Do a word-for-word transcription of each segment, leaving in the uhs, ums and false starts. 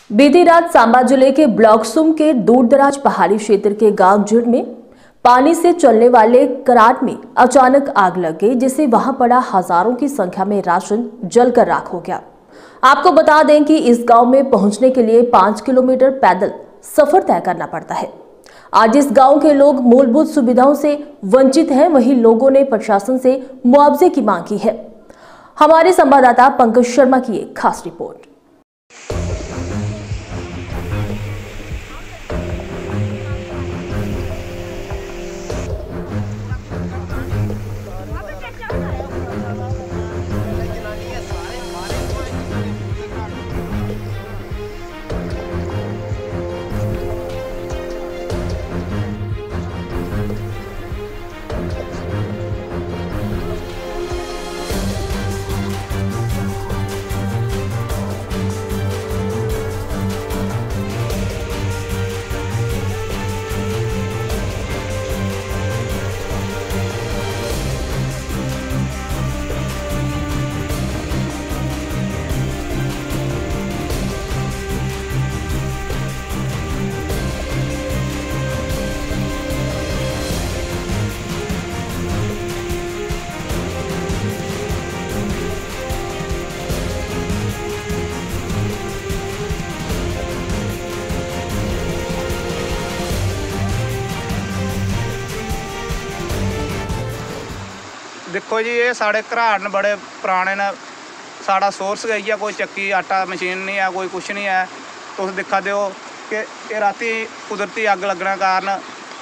बीती रात सांबा जिले के ब्लॉक सुम के दूरदराज पहाड़ी क्षेत्र के गांव जुड़ में पानी से चलने वाले कराट में अचानक आग लग गई, जिससे वहां पड़ा हजारों की संख्या में राशन जलकर राख हो गया। आपको बता दें कि इस गांव में पहुंचने के लिए पांच किलोमीटर पैदल सफर तय करना पड़ता है। आज इस गांव के लोग मूलभूत सुविधाओं से वंचित हैं, वहीं लोगों ने प्रशासन से मुआवजे की मांग की है। हमारे संवाददाता पंकज शर्मा की एक खास रिपोर्ट। देखो जी, ये साढ़े घराट न बड़े पुराने न। साढ़ा सोर्स गई है, कोई चक्की आटा मशीन नहीं है, कोई कुछ नहीं है। तुस दिक्खा दे हो कि ये राती कुदरती अग लगने कारण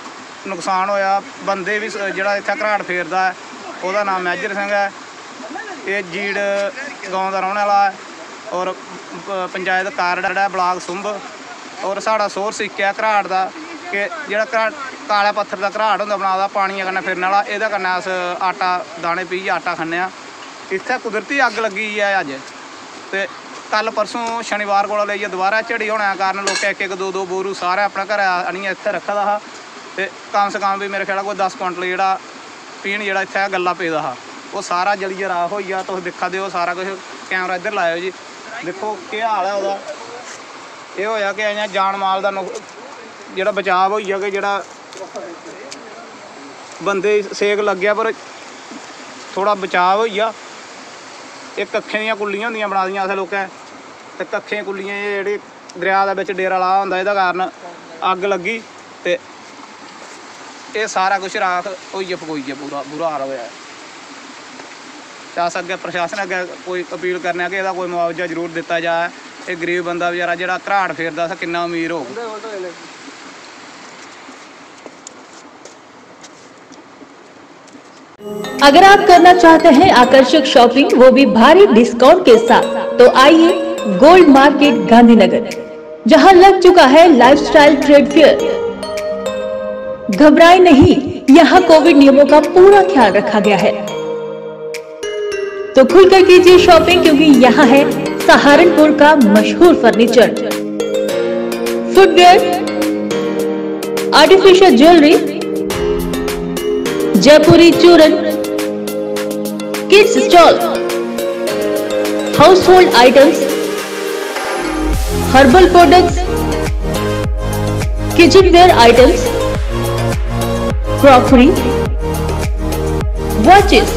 नुकसान होया। बंदे भी जिहड़ा इत्थे घराट फेरदा है उसदा नाम मेजर सिंह है। ये जीड़ गाँव का रौहने वाला है और पंचायत कार्ड है ब्लाक सुंभ। और साढ़ा सोर्स एक है घराट का कि जिहड़ा घराट काला पत्थर का घराट होंदा बना दा पानी कन्नै फिरने वाला, इहदे कन्नै अस आटा दाने पीइयै आटा खन्ने आ। इत्थै कुदरती अग लगी है अज, ते कल परसों शनिवार कोला लेइयै दोबारा झड़ी होने के कारण लोकें एक एक दो दो बोरू सारे अपने घर आनियै इत्थै रक्खे दा हा। ते कम से कम भी मेरे ख्याल कोई दस कुंटल जेह्ड़ा पीन जेह्ड़ा इत्थै गल्ला पेदा हा वो सारा जलियै राख होई गेआ। तुस दिक्खा दे हो सारा कुछ। कैमरा इद्धर लाओ जी, दिक्खो केह् हाल है ओह्दा। एह् होया कि इ'यां जान माल दा जेह्ड़ा बचाव होई गेआ कि जेह्ड़ा बंदे सेक लग गया पर थोड़ा बचाव हो गया। एक कक्खें दियां कुल्लियां होंदियां बना दियां असें लोकें, ते कक्खें कुल्लियां जेह्ड़ी दरिया दे बिच डेरा ला होंदा, एह्दे कारण अग्ग लगी ते एह् सारा कुछ राख होइयै फकोइयै पूरा बुरा हाल होया। ते अस अग्गें प्रशासन अग्गें कोई अपील करने कि एह्दा कोई मुआवजा जरूर दित्ता जाए। एह् गरीब बंदा बेचारा जेह्ड़ा घराट फेरदा अस किन्ना अमीर होग। अगर आप करना चाहते हैं आकर्षक शॉपिंग, वो भी भारी डिस्काउंट के साथ, तो आइए गोल्ड मार्केट गांधीनगर, जहां लग चुका है लाइफस्टाइल ट्रेड फेयर। घबराए नहीं, यहां कोविड नियमों का पूरा ख्याल रखा गया है। तो खुलकर कीजिए शॉपिंग, क्योंकि यहाँ है सहारनपुर का मशहूर फर्नीचर, फुटवेयर, आर्टिफिशियल ज्वेलरी, जयपुरी चूरन, kids stall, house hold items, herbal products, kitchen ware items, crockery, watches,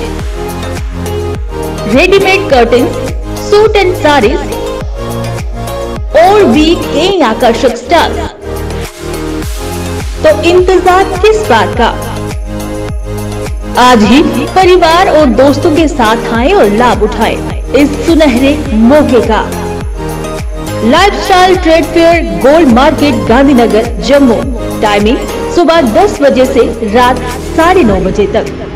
readymade curtains, suit and saris और भी कई आकर्षक स्टॉल। तो इंतजार किस बात का? आज ही परिवार और दोस्तों के साथ आए और लाभ उठाएं इस सुनहरे मौके का। Lifestyle trade fair, gold market Gandhinagar, Jammu. Timing सुबह दस बजे से रात साढ़े नौ बजे तक।